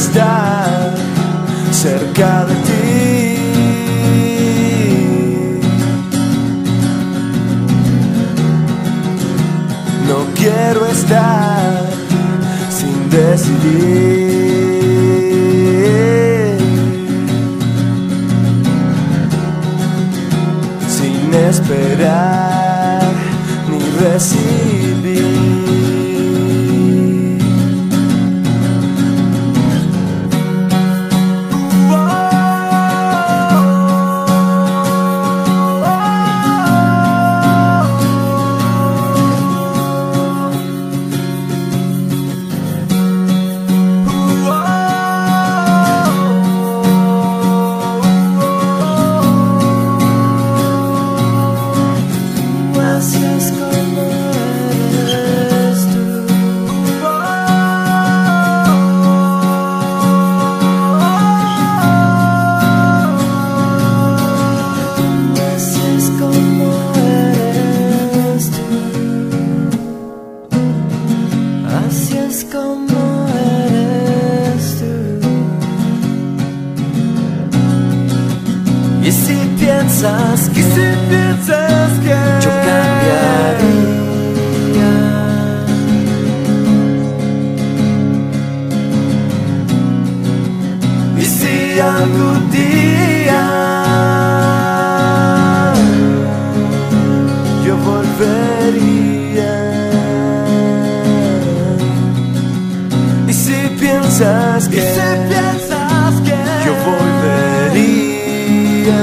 estar cerca de ti. No quiero estar sin decidir, sin esperar ni recibir. Así es como eres tú. Y si piensas que yo cambiaría, y si algún día yo volvería, y si piensas que yo volvería,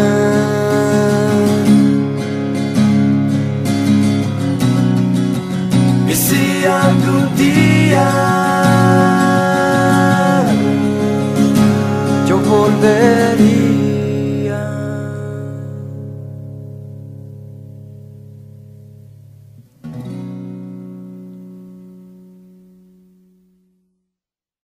y si algún día yo volvería.